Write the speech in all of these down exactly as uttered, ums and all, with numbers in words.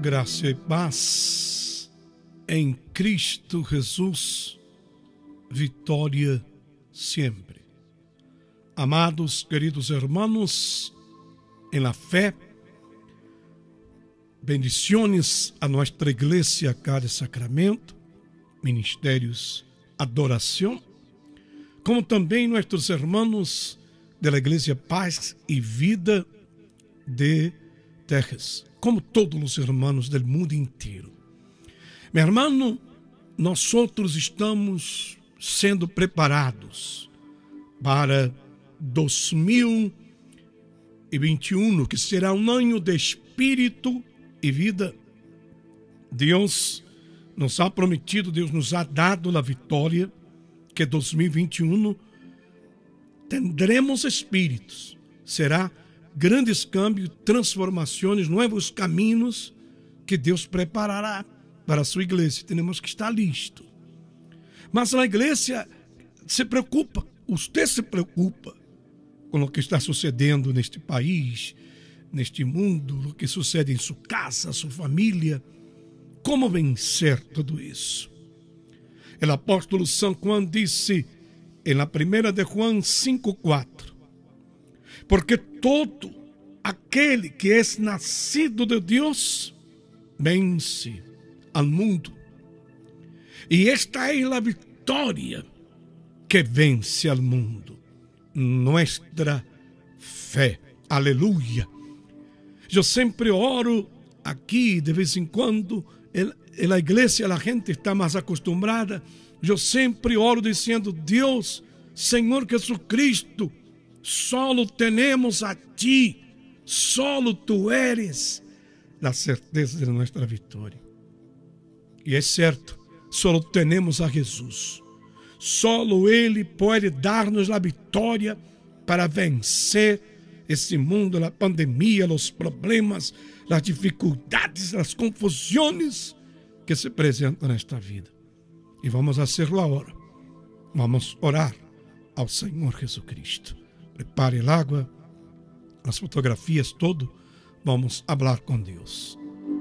Graça e paz em Cristo Jesus, vitória sempre. Amados, queridos irmãos, em la fé, bendiciones a nuestra iglesia Cada Sacramento, ministérios adoração, como também nossos irmãos da Igreja Paz e Vida de Texas, como todos os irmãos do mundo inteiro. Meu irmão, nós outros estamos sendo preparados para dois mil e vinte e um, que será um ano de espírito e vida. Deus nos ha prometido, Deus nos ha dado a vitória, que dois mil e vinte e um tendremos espíritos, será grandes cambios, transformações, novos caminhos que Deus preparará para a sua igreja. Temos que estar listos. Mas a igreja se preocupa, você se preocupa com o que está sucedendo neste país, neste mundo, o que sucede em sua casa, sua família. Como vencer tudo isso? O apóstolo São Juan disse, na primeira de Juan cinco, quatro, porque todo aquele que é nascido de Deus vence ao mundo. E esta é a vitória que vence ao mundo, nossa fé. Aleluia. Eu sempre oro aqui, de vez em quando, na igreja a gente está mais acostumada. Eu sempre oro dizendo, Deus, Senhor Jesucristo, solo tenemos a ti, solo tu eres a certeza de nossa vitória. E é certo, solo tenemos a Jesus. Solo Ele pode dar-nos a vitória para vencer esse mundo, a pandemia, os problemas, as dificuldades, as confusões que se apresentam nesta vida. E vamos fazê-lo agora. Vamos orar ao Senhor Jesucristo. Prepare a água, as fotografias, tudo. Vamos falar com Deus.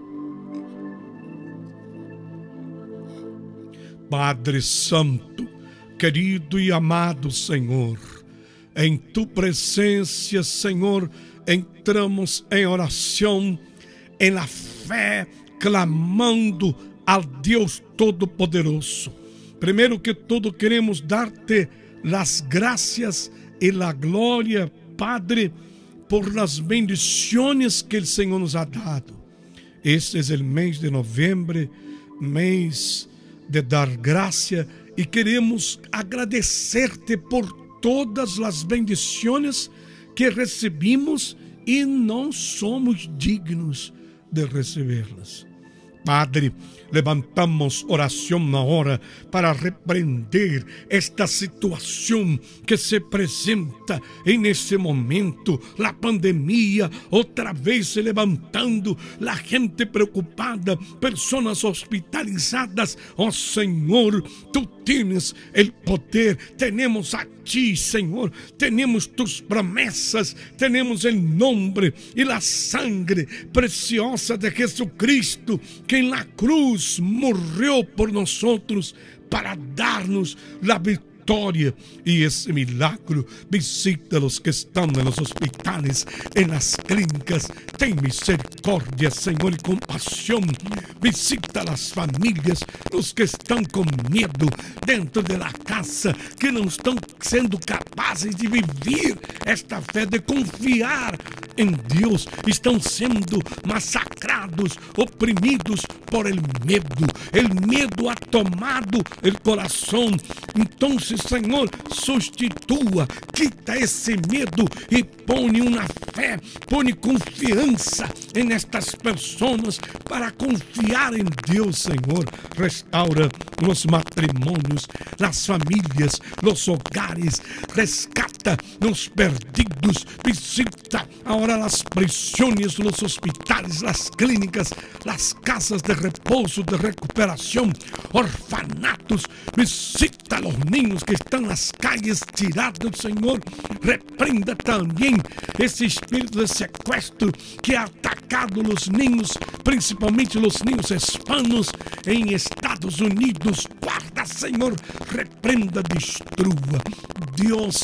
Padre Santo, querido e amado Senhor, em tu presença, Senhor, entramos em oração, em la fé, clamando ao Deus Todo-Poderoso. Primeiro que tudo, queremos dar-te as graças e a glória, Padre, por las bendiciones que o Senhor nos ha dado. Este é o mês de novembro, mês de dar graça, e queremos agradecer-te por todas as bendições que recebimos e não somos dignos de recebê-las. Padre, levantamos oração na hora para repreender esta situação que se apresenta nesse momento, a pandemia, outra vez se levantando, a gente preocupada, pessoas hospitalizadas. Ó oh, Senhor, tu tens o poder, temos a ti, Senhor, temos tus promessas, temos o nome e a sangre preciosa de Jesucristo, que na cruz morreu por nós outros para dar-nos a vitória. E esse milagro visita os que estão nos hospitais, nas clínicas. Tem misericórdia, Senhor, e compaixão. Visita as famílias, os que estão com medo dentro da casa, que não estão sendo capazes de viver esta fé, de confiar em Deus, estão sendo massacrados, oprimidos por el medo. El medo ha tomado el coração. Então, Senhor, substitua, quita esse medo e põe uma fé, põe confiança em estas pessoas para confiar em Deus, Senhor. Restaura los matrimonios, las familias, los hogares. Rescata los perdidos. Visita ahora las prisiones, los hospitales, las clínicas, las casas de reposo, de recuperación, orfanatos. Visita a los niños que están en las calles tirados, Señor. Reprenda también ese espíritu de secuestro que ha atacado a los niños, principalmente los niños hispanos en Estados Unidos. Guarda, Señor, reprenda, destrua. Dios,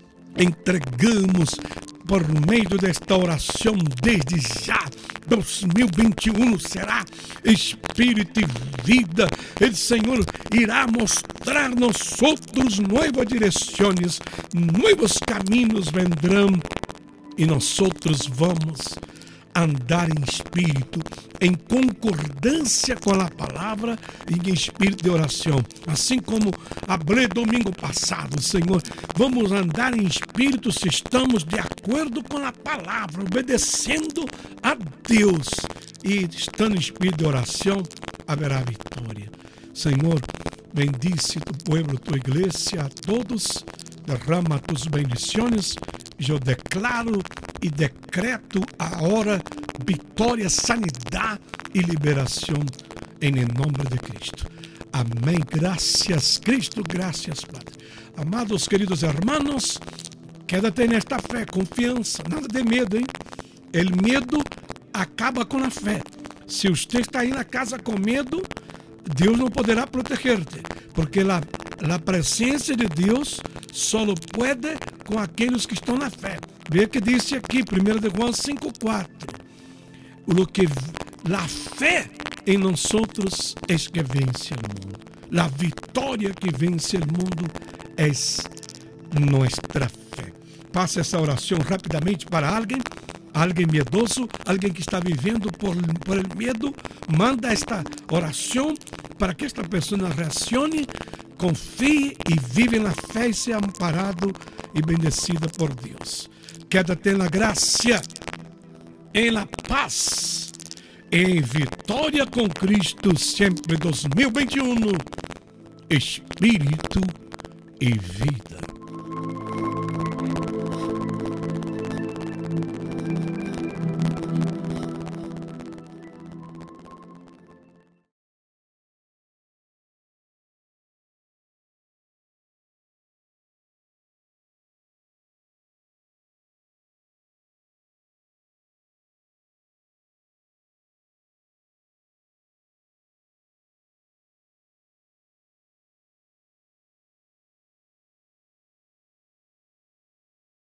entregamos por meio desta oração desde já. dois mil e vinte e um será espírito e vida. O Senhor irá mostrar nós outros novas direções, novos caminhos vendrão e nós outros vamos andar em espírito, em concordância com a palavra e em espírito de oração. Assim como falei domingo passado, Senhor, vamos andar em espírito se estamos de acordo com a palavra, obedecendo a Deus. E estando em espírito de oração, haverá vitória. Senhor, bendice tu pueblo, tu igreja, a todos, derrama tus bendições. Eu declaro e decreto agora vitória, sanidade e liberação em nome de Cristo. Amém. Graças, Cristo. Graças, Padre. Amados, queridos hermanos, quédate nesta fé, confiança, nada de medo, hein? O medo acaba com a fé. Se você está aí na casa com medo, Deus não poderá proteger-te, porque a, a presença de Deus só pode com aqueles que estão na fé. Veja que disse aqui, primeiro de João cinco, quatro. O que a fé em nós outros é que vence o mundo. A vitória que vence o mundo é nossa fé. Passa essa oração rapidamente para alguém, alguém medoso, alguém que está vivendo por, por el medo. Manda esta oração para que esta pessoa reacione, confie e vive na fé e seja amparado e bendecida por Deus. Quédate na graça, em la paz, em vitória com Cristo, sempre dois mil e vinte e um, Espírito e vida.